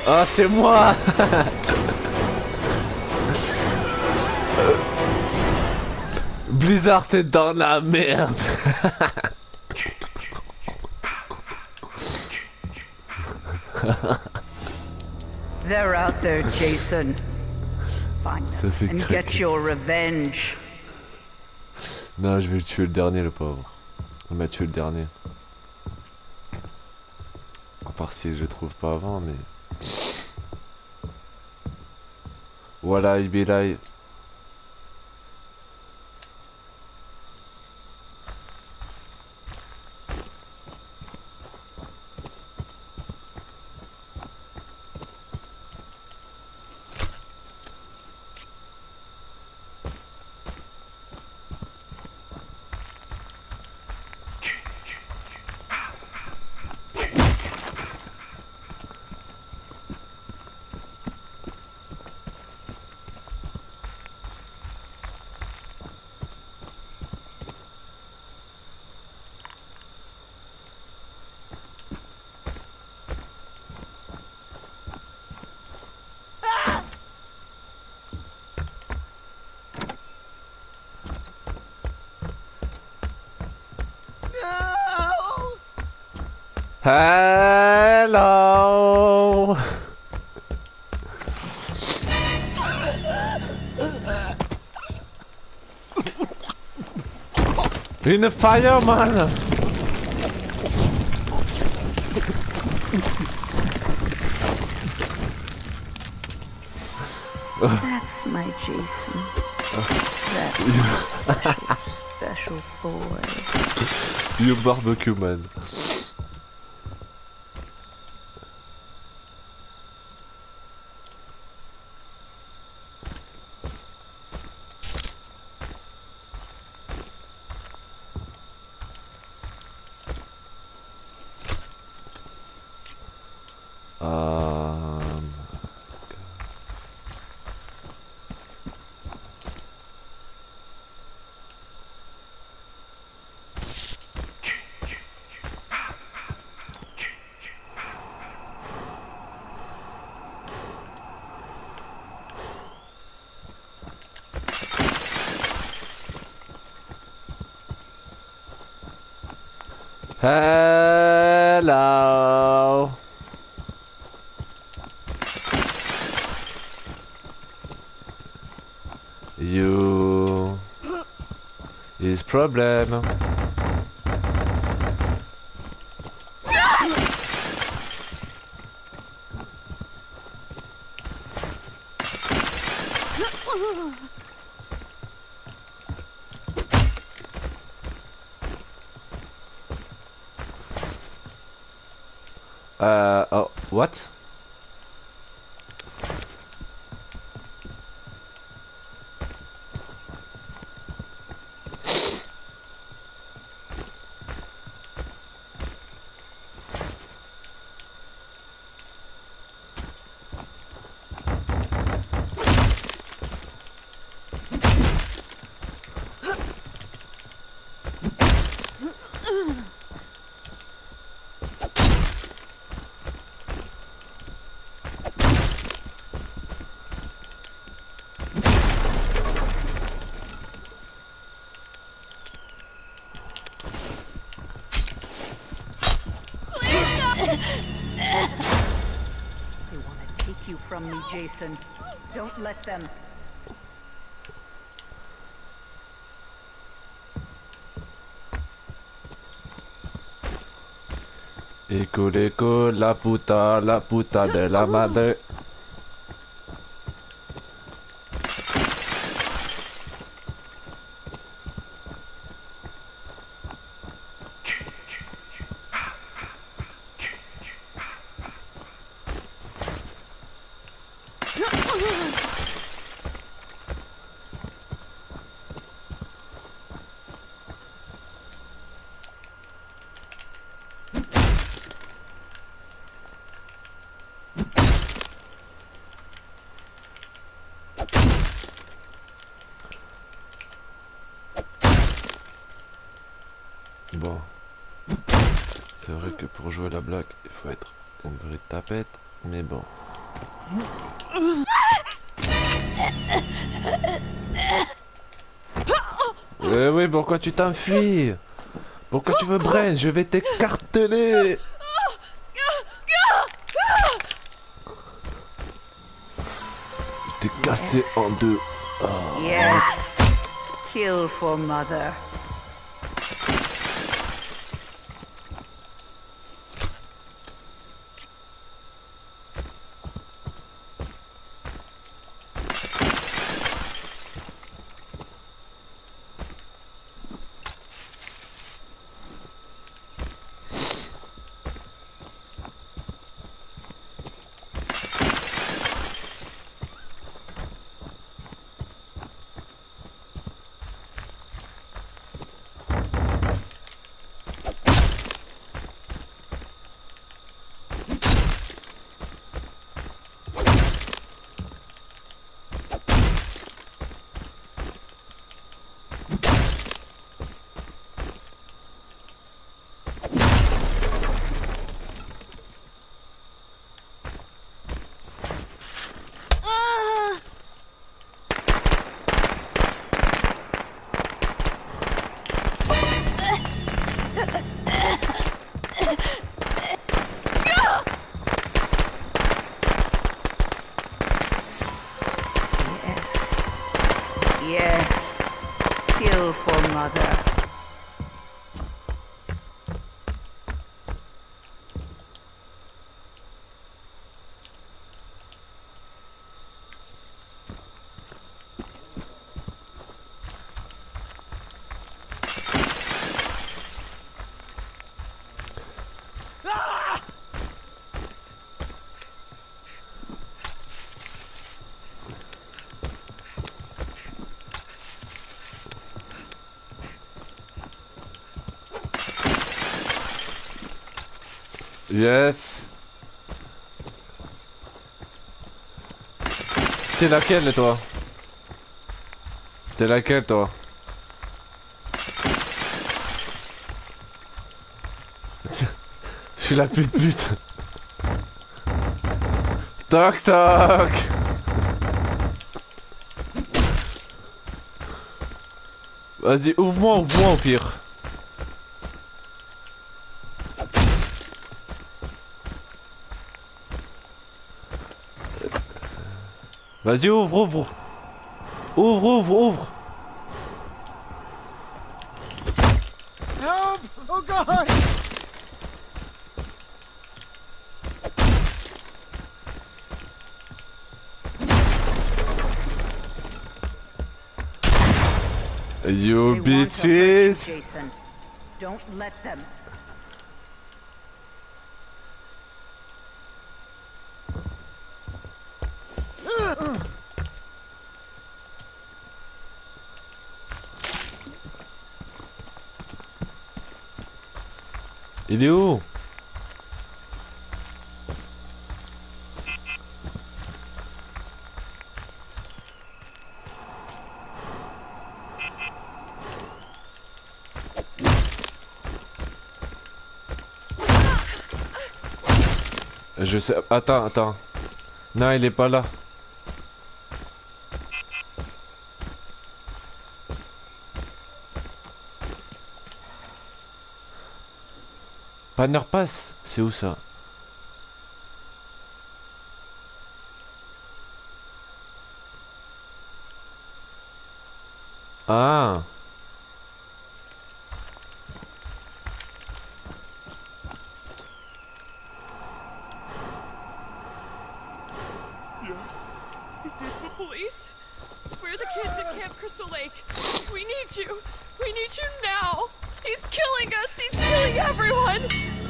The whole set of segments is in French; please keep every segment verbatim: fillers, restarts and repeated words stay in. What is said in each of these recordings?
Ah, c'est moi. Blizzard, t'es dans la merde. They're out there, Jason. Find Ça fait them and craquer. get your revenge. Non, je vais le tuer le dernier, le pauvre. Il m'a tué le dernier. À part si je le trouve pas avant, mais... Voilà, il be live. Hello. In a fireman. That's my Jason. That's my special, special boy. You barbecue man. Um... Hello. You is problem. Uh oh, what? They want to take you from me, Jason. Don't let them. Eco, eco, la puta, la puta de la madre. Bon, c'est vrai que pour jouer la blague, il faut être une vraie tapette. Mais bon. Eh oui, pourquoi tu t'enfuis? Pourquoi tu veux Brain? Je vais t'écarteler. Je t'ai cassé en deux. Yes. Kill for mother. Yes. Kill for mother. Yes. T'es laquelle toi? T'es laquelle toi? Je suis la pute pute. Toc toc. Vas-y, ouvre-moi, ouvre-moi au pire. Vas-y, ouvre, ouvre. Ouvre, ouvre, ouvre. Help! Oh God! You They want to hurt you, bitches. Jason. Don't let them. Il est où? Je sais. Attends, attends. Non, il est pas là. Banner Pass, c'est où ça? Ah. Yes. Is this the police? We're the kids at Camp Crystal Lake. We need you. We need you now. He's killing us. He's killing everyone.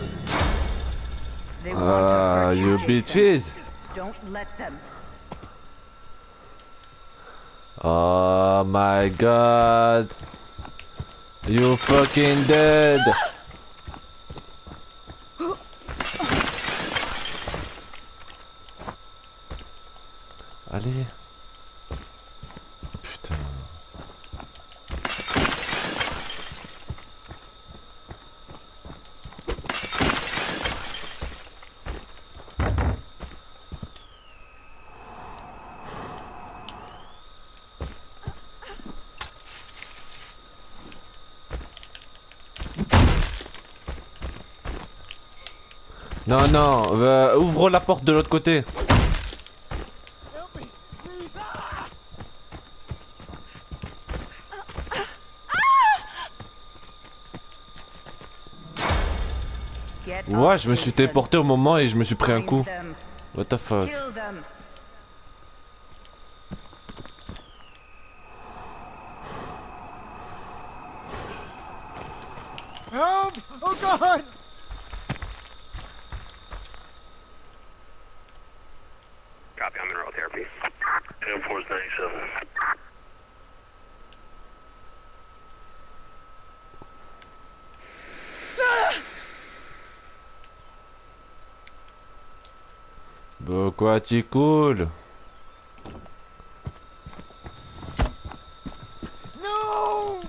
They want Ah, to hurt you Jason. bitches. Don't let them. Oh my god. You fucking dead. Allez. Putain. Non, non, euh, ouvre la porte de l'autre côté. Get Ouais, up, je me suis Jason. téléporté au moment et je me suis pris un Find coup. them. What the fuck. Kill them. Help! Oh God! Copy, I'm in neural therapy. ten four ninety-seven. Bon, quoi, t'es cool. No!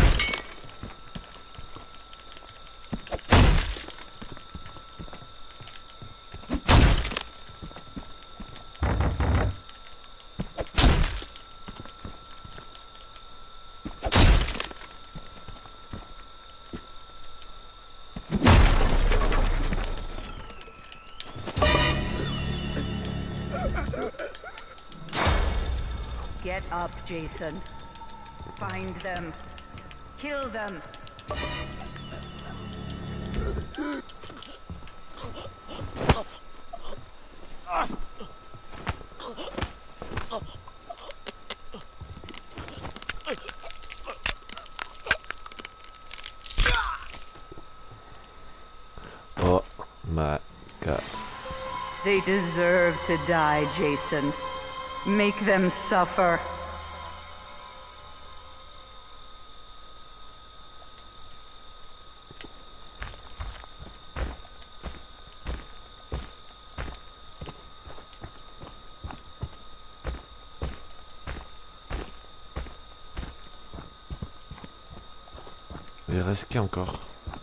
Get up, Jason. Find them. Kill them. Oh my god. They deserve to die, Jason. Make them suffer. Il reste qui encore?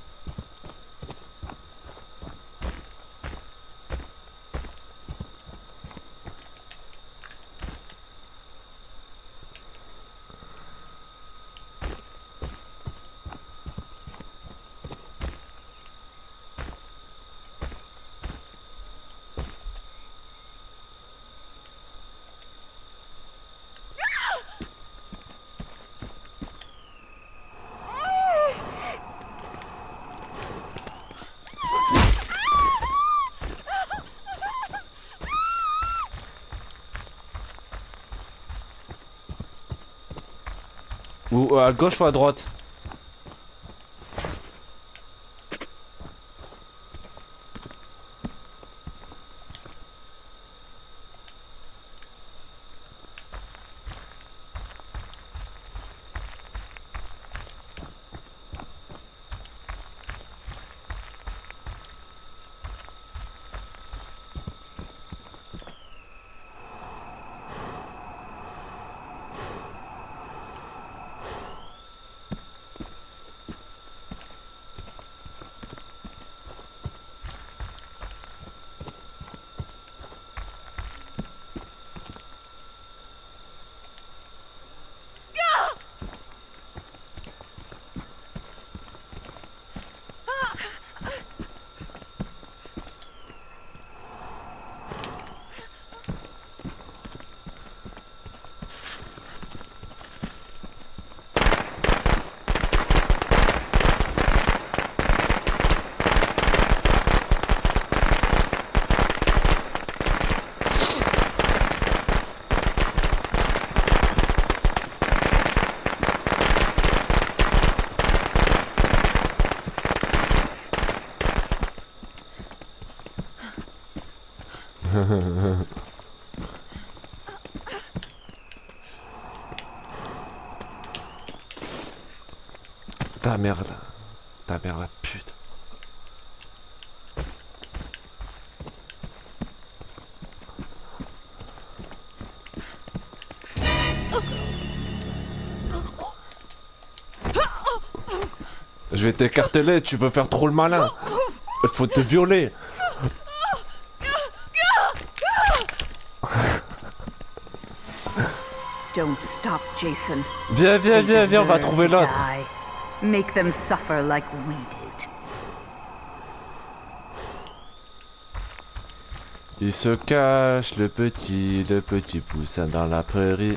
Ou à gauche ou à droite? Ta merde. Ta merde la pute. Je vais t'écarteler, tu veux faire trop le malin. Il faut te violer. Don't stop, Jason. Viens, viens, They viens, viens, on va deserve trouver to l'autre. die. Make them suffer like we did. Il se cache, le petit, le petit poussin dans la prairie.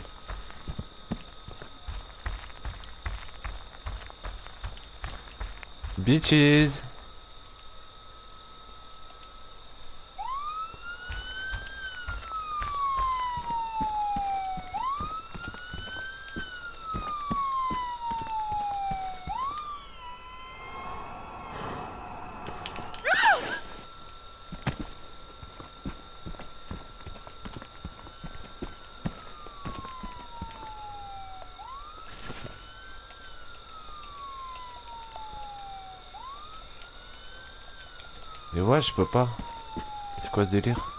Bitches. Mais ouais, je peux pas. C'est quoi ce délire?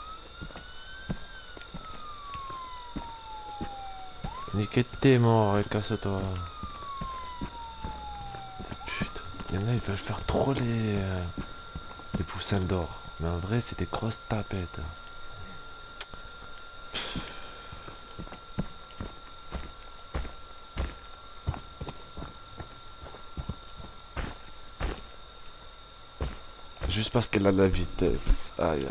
Niquez tes morts et casse-toi. Putain, y'en a, ils veulent faire trop les, euh, les poussins d'or. Mais en vrai, c'est des grosses tapettes. Pff. Juste parce qu'elle a la vitesse. Aïe.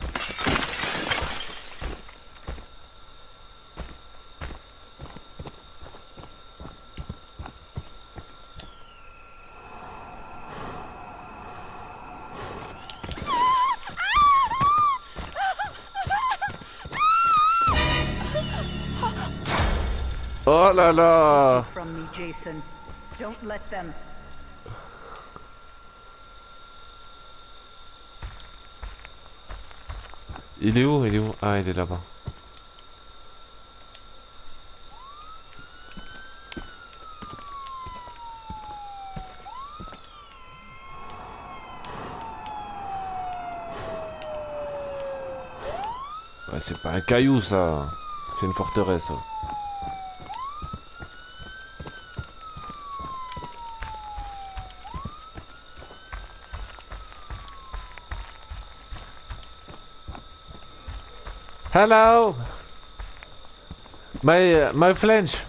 Oh là là! From me, Jason. Don't let them. Il est où? Il est où? Ah, il est là-bas. Ouais, c'est pas un caillou ça. C'est une forteresse. Hello, my uh, my flinch.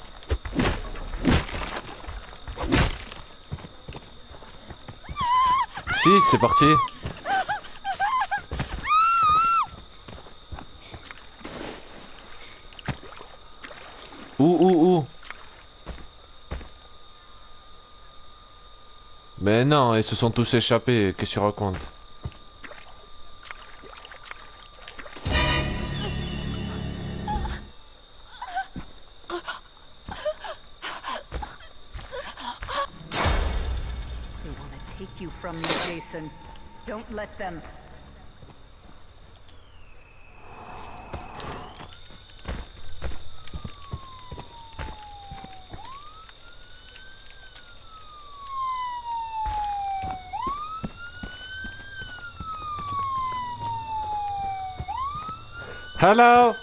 Si, c'est parti. Où, où, où? Mais non, ils se sont tous échappés. Qu'est-ce que tu racontes? Take you from me, Jason. Don't let them. Hello.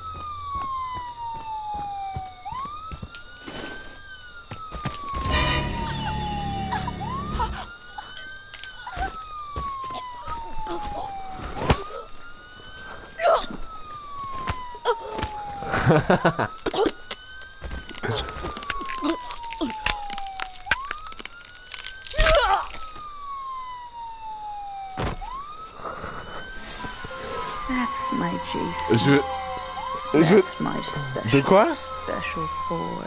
That's my Jason. Je... Je... That's my special, De quoi? special boy.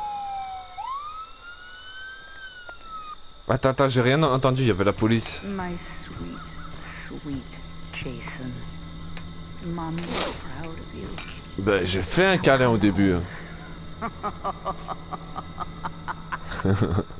Attends, attends, j'ai rien entendu, il y avait la police. My sweet, sweet Jason. Mommy's proud of you. Ben, j'ai fait un câlin au début.